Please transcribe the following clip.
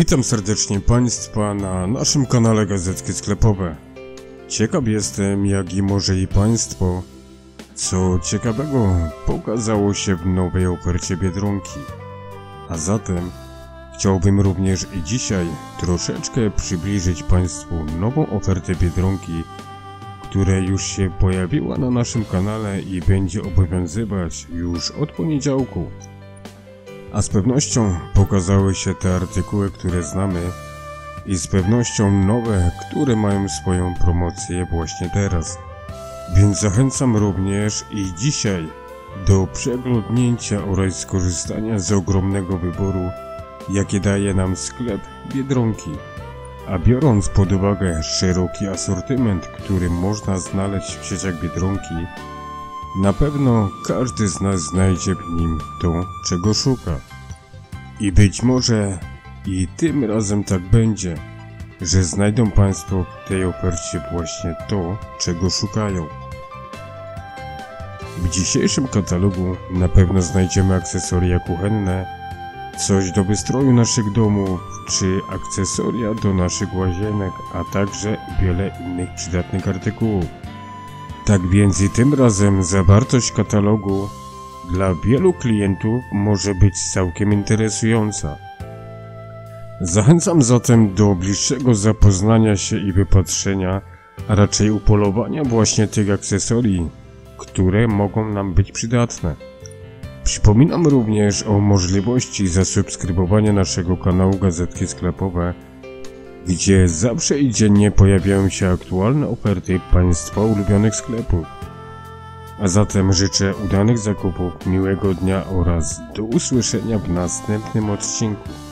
Witam serdecznie Państwa na naszym kanale Gazetki Sklepowe. Ciekaw jestem, jak i może i Państwo, co ciekawego pokazało się w nowej ofercie Biedronki. A zatem chciałbym również i dzisiaj troszeczkę przybliżyć Państwu nową ofertę Biedronki, która już się pojawiła na naszym kanale i będzie obowiązywać już od poniedziałku. A z pewnością pokazały się te artykuły, które znamy, i z pewnością nowe, które mają swoją promocję właśnie teraz. Więc zachęcam również i dzisiaj do przeglądnięcia oraz skorzystania z ogromnego wyboru, jakie daje nam sklep Biedronki. A biorąc pod uwagę szeroki asortyment, który można znaleźć w sieciach Biedronki, na pewno każdy z nas znajdzie w nim to, czego szuka. I być może i tym razem tak będzie, że znajdą Państwo w tej ofercie właśnie to, czego szukają. W dzisiejszym katalogu na pewno znajdziemy akcesoria kuchenne, coś do wystroju naszych domów, czy akcesoria do naszych łazienek, a także wiele innych przydatnych artykułów. Tak więc i tym razem zawartość katalogu dla wielu klientów może być całkiem interesująca. Zachęcam zatem do bliższego zapoznania się i wypatrzenia, a raczej upolowania właśnie tych akcesorii, które mogą nam być przydatne. Przypominam również o możliwości zasubskrybowania naszego kanału Gazetki Sklepowe, gdzie zawsze i dziennie pojawiają się aktualne oferty Państwa ulubionych sklepów. A zatem życzę udanych zakupów, miłego dnia oraz do usłyszenia w następnym odcinku.